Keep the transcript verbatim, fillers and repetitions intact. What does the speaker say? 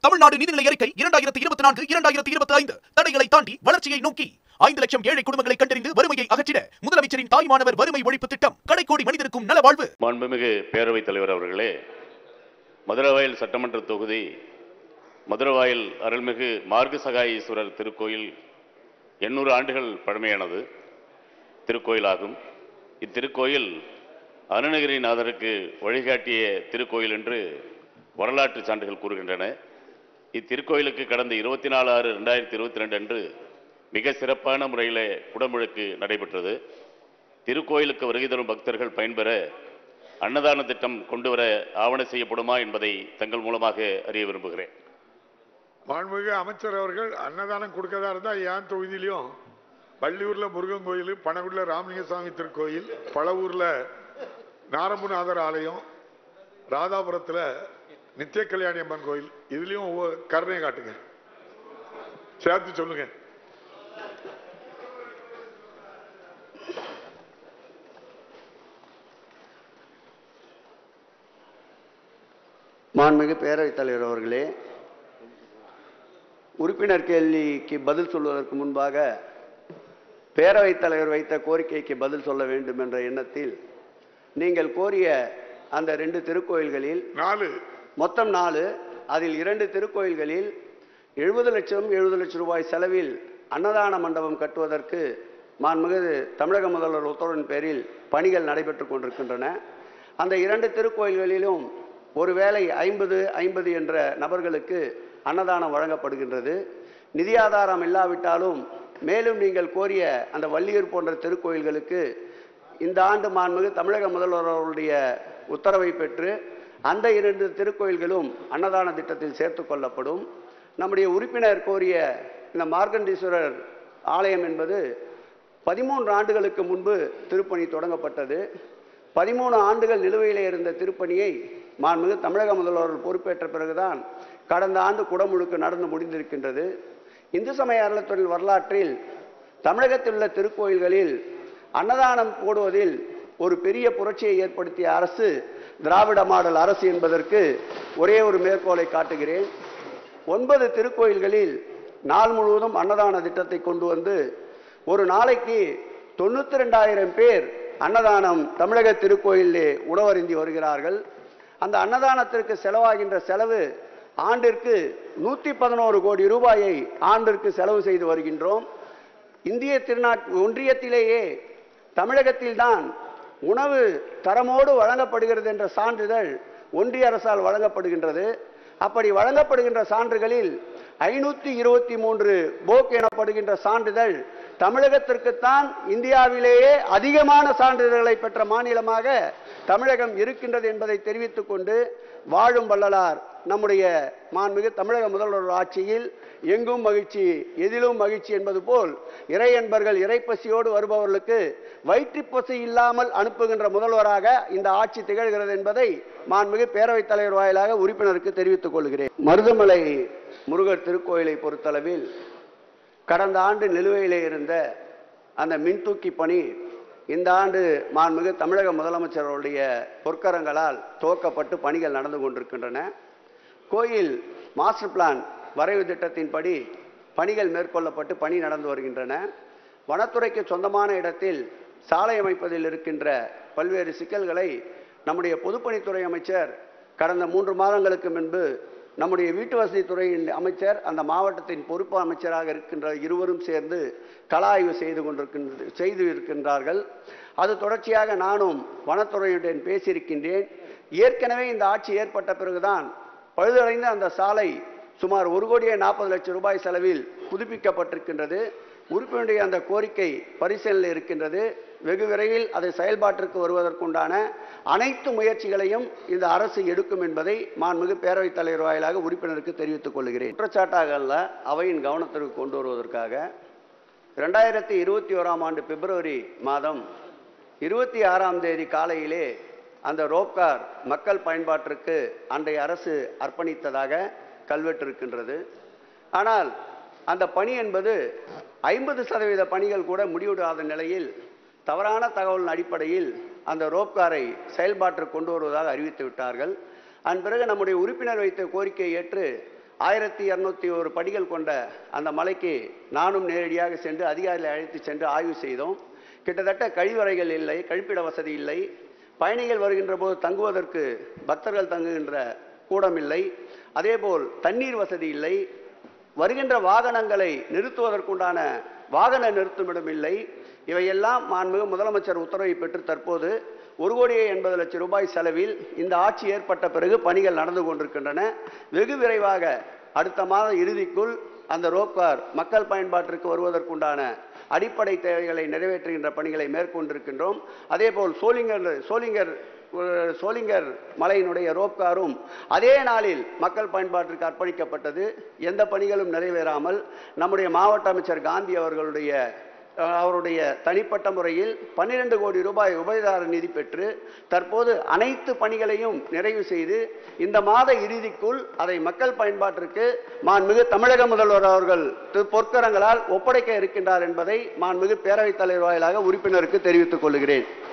தமிழ்நாடு நிதிநிலை அறிக்கை இரண்டாயிரத்தி இருபத்தி நான்கு இரண்டாயிரத்தி இருபத்தி ஐந்து தடைகளை தாண்டி வளர்ச்சியை நோக்கி ஐந்து லட்சம் ஏழை குடும்பங்களை கண்டறிந்து வறுமையை அகற்றிட முதலமைச்சரின் தாய்மானவர் வறுமை ஒழிப்பு திட்டம் கடைக்கோடி மனிதருக்கும் நலவாழ்வு. மாண்புமிகு பேரவைத் தலைவர் அவர்களே, மதுரவாயல் சட்டமன்ற தொகுதி மதுரவாயல் அருள்மிகு மார்கசகாயீஸ்வரர் திருக்கோயில் எண்ணூறு ஆண்டுகள் பழமையானது திருக்கோயிலாகும். இத்திருக்கோயில் அருணகிரிநாதருக்கு வழிகாட்டிய திருக்கோயில் என்று வரலாற்று சான்றுகள் கூறுகின்றன. இத்திருக்கோயிலுக்கு கடந்த இருபத்தி நாலு ஆறு ரெண்டாயிரத்தி இருபத்தி ரெண்டு அன்று மிக சிறப்பான முறையில் குடமுழுக்கு நடைபெற்றது. திருக்கோயிலுக்கு வருகை தரும் பக்தர்கள் பயன்பெற அன்னதான திட்டம் கொண்டு வர ஆவண செய்யப்படுமா என்பதை தங்கள் மூலமாக அறிய விரும்புகிறேன். மாண்புமிகு அமைச்சர் அவர்கள் அன்னதானம் கொடுக்கறதா இருந்தால் என் தொகுதியிலையும் பள்ளியூரில் முருகன் கோயில், பனகுடியில் ராமலிங்கசாமி திருக்கோயில், பழவூரில் நாரம்புநாதர் ஆலயம், ராதாபுரத்தில் நித்திய கல்யாணி அம்மன் கோயில், இதுலயும் கருணை காட்டுங்க, சேர்த்து சொல்லுங்க. மாண்புமிகு பேரவைத் தலைவர் அவர்களே, உறுப்பினர் கேள்விக்கு பதில் சொல்வதற்கு முன்பாக பேரவைத் தலைவர் வைத்த கோரிக்கைக்கு பதில் சொல்ல வேண்டும் என்ற எண்ணத்தில் நீங்கள் கோரிய அந்த ரெண்டு திருக்கோயில்களில் நாலு மொத்தம் நாலு அதில் இரண்டு திருக்கோயில்களில் எழுபது லட்சம் எழுபது லட்சம் ரூபாய் செலவில் அன்னதான மண்டபம் கட்டுவதற்கு மாண்புமிகு தமிழக முதல்வர் உத்தரவின் பேரில் பணிகள் நடைபெற்று கொண்டிருக்கின்றன. அந்த இரண்டு திருக்கோயில்களிலும் ஒருவேளை ஐம்பது ஐம்பது என்ற நபர்களுக்கு அன்னதானம் வழங்கப்படுகின்றது. நிதி ஆதாரம் இல்லாவிட்டாலும் மேலும் நீங்கள் கோரிய அந்த வள்ளியூர் போன்ற திருக்கோயில்களுக்கு இந்த ஆண்டு மாண்புமிகு தமிழக முதல்வர் அவருடைய உத்தரவை பெற்று அந்த இரண்டு திருக்கோயில்களும் அன்னதான திட்டத்தில் சேர்த்து கொள்ளப்படும். நம்முடைய உறுப்பினர் கோரிய இந்த மார்கண்டீஸ்வரர் ஆலயம் என்பது பதிமூன்று ஆண்டுகளுக்கு முன்பு திருப்பணி தொடங்கப்பட்டது. பதிமூணு ஆண்டுகள் நிலுவையிலே இருந்த திருப்பணியை மாண்புமிகு தமிழக முதல்வர் பொறுப்பேற்ற பிறகுதான் கடந்த ஆண்டு குடமுழுக்கு நடந்து முடிந்திருக்கின்றது. இந்து சமய அறநிலையத்துறை வரலாற்றில் தமிழகத்தில் உள்ள திருக்கோயில்களில் அன்னதானம் போடுவதில் ஒரு பெரிய புரட்சியை ஏற்படுத்திய அரசு திராவிட மாடல் அரசு என்பதற்கு ஒரே ஒரு மேற்கோளை காட்டுகிறேன். ஒன்பது திருக்கோயில்களில் நாள் முழுவதும் அன்னதான திட்டத்தை கொண்டு வந்து ஒரு நாளைக்கு தொண்ணூத்தி ரெண்டாயிரம் பேர் அன்னதானம் தமிழக திருக்கோயிலே உணவருந்தி வருகிறார்கள். அந்த அன்னதானத்திற்கு செலவாகின்ற செலவு ஆண்டிற்கு நூற்றி பதினோரு கோடி ரூபாயை ஆண்டிற்கு செலவு செய்து வருகின்றோம். இந்திய திருநாட் ஒன்றியத்திலேயே தமிழகத்தில்தான் உணவு தரமோடு வழங்கப்படுகிறது என்ற சான்றிதழ் ஒன்றிய அரசால் வழங்கப்படுகின்றது. அப்படி வழங்கப்படுகின்ற சான்றுகளில் ஐநூற்றி இருபத்தி மூன்று போக் எனப்படுகின்ற சான்றிதழ் தமிழகத்திற்குத்தான் இந்தியாவிலேயே அதிகமான சான்றிதழ்களை பெற்ற மாநிலமாக தமிழகம் இருக்கின்றது என்பதை தெரிவித்துக் கொண்டு, வாழும் வள்ளலார் நம்முடைய மாண்புமிகு தமிழக முதல்வர் ஆட்சியில் எங்கும் மகிழ்ச்சி எதிலும் மகிழ்ச்சி என்பது போல் இறை என்பர்கள் இறைப்பசியோடு வருபவர்களுக்கு வயிற்றுப்பசி இல்லாமல் அனுப்புகின்ற முதல்வராக இந்த ஆட்சி திகழ்கிறது என்பதை மாண்புமிகு பேரவைத் தலைவர் வாயிலாக உறுப்பினருக்கு தெரிவித்துக் கொள்கிறேன். மருதமலை முருகர் திருக்கோயிலை பொறுத்தளவில் கடந்த ஆண்டு நிலுவையிலே இருந்த அந்த மின்தூக்கி பணி இந்த ஆண்டு மாண்புமிகு தமிழக முதலமைச்சருடைய பொற்கரங்களால் துவக்கப்பட்டு பணிகள் நடந்து கொண்டிருக்கின்றன. கோயில் மாஸ்டர் பிளான் வரைவு திட்டத்தின்படி பணிகள் மேற்கொள்ளப்பட்டு பணி நடந்து வருகின்றன. வனத்துறைக்கு சொந்தமான இடத்தில் சாலை அமைப்பதில் இருக்கின்ற பல்வேறு சிக்கல்களை நம்முடைய பொதுப்பணித்துறை அமைச்சர் கடந்த மூன்று மாதங்களுக்கு முன்பு நம்முடைய வீட்டு வசதித்துறையின் அமைச்சர் அந்த மாவட்டத்தின் பொறுப்பு அமைச்சராக இருக்கின்ற இருவரும் சேர்ந்து கள ஆய்வு செய்து கொண்டிருக்கின்ற செய்து இருக்கின்றார்கள். அது தொடர்ச்சியாக நானும் வனத்துறையுடன் பேசியிருக்கின்றேன். ஏற்கனவே இந்த ஆட்சி ஏற்பட்ட பிறகுதான் பழுதடைந்த அந்த சாலை சுமார் ஒரு கோடியே நாற்பது லட்சம் ரூபாய் செலவில் புதுப்பிக்கப்பட்டிருக்கின்றது. உறுப்பினருடைய அந்த கோரிக்கை பரிசீலனையில் இருக்கின்றது. வெகு விரைவில் அதை செயல்பாட்டிற்கு வருவதற்குண்டான அனைத்து முயற்சிகளையும் இந்த அரசு எடுக்கும் என்பதை மாண்புமிகு பேரவைத் தலைவர் வாயிலாக உறுப்பினருக்கு தெரிவித்துக் கொள்கிறேன். குற்றச்சாட்டாக அல்ல, அவையின் கவனத்திற்கு கொண்டு வருவதற்காக இரண்டாயிரத்தி இருபத்தி ஓராம் ஆண்டு பிப்ரவரி மாதம் இருபத்தி ஆறாம் தேதி காலையிலே அந்த ரோப்கார் மக்கள் பயன்பாட்டிற்கு அன்றைய அரசு அர்ப்பணித்ததாக கல்வெட்டு இருக்கின்றது. ஆனால் அந்த பணி என்பது ஐம்பது சதவீத பணிகள் கூட முடிவுறாத நிலையில் தவறான தகவலின் அடிப்படையில் அந்த ரோப்காரை செயல்பாட்டிற்கு கொண்டு வருவதாக அறிவித்து விட்டார்கள். அதன் பிறகு நம்முடைய உறுப்பினர் வைத்த கோரிக்கையை ஏற்று ஆயிரத்தி இருநூத்தி ஒரு படிகள் கொண்ட அந்த மலைக்கு நானும் நேரடியாக சென்று அதிகாரிகளை அழைத்து சென்று ஆய்வு செய்தோம். கிட்டத்தட்ட கழிவறைகள் இல்லை, கழிப்பிட வசதி இல்லை, பயணிகள் வருகின்ற போது தங்குவதற்கு பக்தர்கள் தங்குகின்ற கூடம் இல்லை, அதேபோல் தண்ணீர் வசதி இல்லை, வருகின்ற வாகனங்களை நிறுத்துவதற்குண்டான வாகன நிறுத்துமிடம் இல்லை. இவையெல்லாம் மாண்புமிகு முதலமைச்சர் உத்தரவை பெற்று தற்போது ஒரு கோடியே எண்பது லட்சம் ரூபாய் செலவில் இந்த ஆட்சி ஏற்பட்ட பிறகு பணிகள் நடந்து கொண்டிருக்கின்றன. வெகு விரைவாக அடுத்த மாத இறுதிக்குள் அந்த ரோப்கார் மக்கள் பயன்பாட்டிற்கு வருவதற்குண்டான அடிப்படை தேவைகளை நிறைவேற்றுகின்ற பணிகளை மேற்கொண்டிருக்கின்றோம். அதேபோல் சோளிங்கர் சோளிங்கர் சோளிங்கர் மலையினுடைய ரோப்காரும் அதே நாளில் மக்கள் பயன்பாட்டிற்கு அர்ப்பணிக்கப்பட்டது. எந்த பணிகளும் நிறைவேறாமல் நம்முடைய மாவட்ட அமைச்சர் காந்தி அவர்களுடைய அவருடைய தனிப்பட்ட முறையில் பன்னிரண்டு கோடி ரூபாய் உபயதார நிதி பெற்று தற்போது அனைத்து பணிகளையும் நிறைவு செய்து இந்த மாத இறுதிக்குள் அதை மக்கள் பயன்பாட்டிற்கு மாண்புமிகு தமிழக முதல்வர் அவர்கள் பொற்கரங்களால் ஒப்படைக்க இருக்கின்றார் என்பதை மாண்புமிகு பேரவைத் தலைவர் வாயிலாக உறுப்பினருக்கு தெரிவித்துக் கொள்கிறேன்.